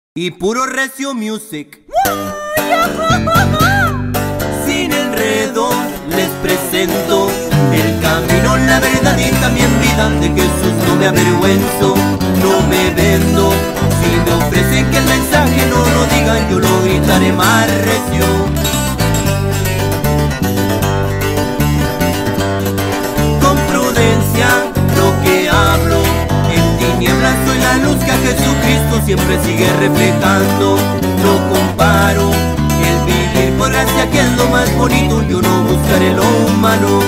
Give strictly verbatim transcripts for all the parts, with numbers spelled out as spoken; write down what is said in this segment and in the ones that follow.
Y puro recio music. Sin enredo les presento el camino, la verdad y también vida. De Jesús no me avergüenzo, no me vendo. Si me ofrecen que el mensaje no lo digan, yo lo gritaré más recio. Con prudencia lo que hablo, en tinieblas soy la luz que a Jesucristo siempre sigue reflejando. No comparo el vivir por gracia, que es lo más bonito, yo no buscaré lo humano.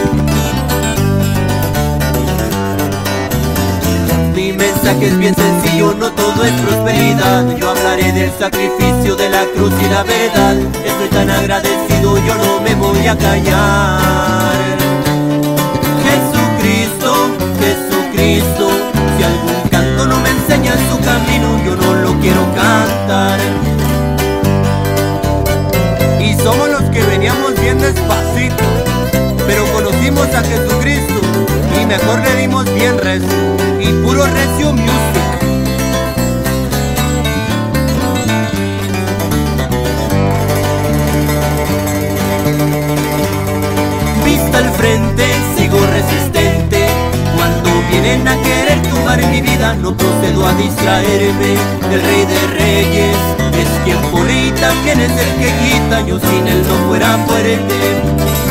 Mi mensaje es bien sencillo, no todo es prosperidad. Yo hablaré del sacrificio de la cruz y la verdad. Estoy tan agradecido, yo no me voy a callar. Jesucristo, Jesucristo, si algún canto no me enseña su camino, yo no lo quiero cantar. Y somos los que veníamos bien despacito, pero conocimos a Jesucristo y mejor le dimos bien recio. Y puro recio music. Vista al frente, sigo resistente. Cuando vienen a querer tumbar mi vida, no procedo a distraerme. El Rey de Reyes es quien pone y también es el que quita. Yo sin él no fuera fuerte.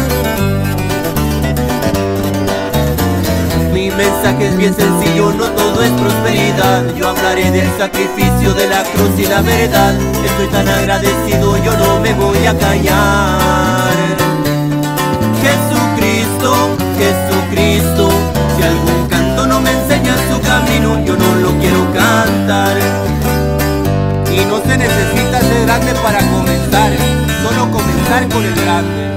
Mi mensaje es bien sencillo, no todo es prosperidad. Yo hablaré del sacrificio de la cruz y la verdad. Estoy tan agradecido, yo no me voy a callar. Jesucristo, Jesucristo, si algún canto no me enseña su camino, yo no lo quiero cantar. Y no se necesita ser grande para comenzar, solo comenzar con el grande.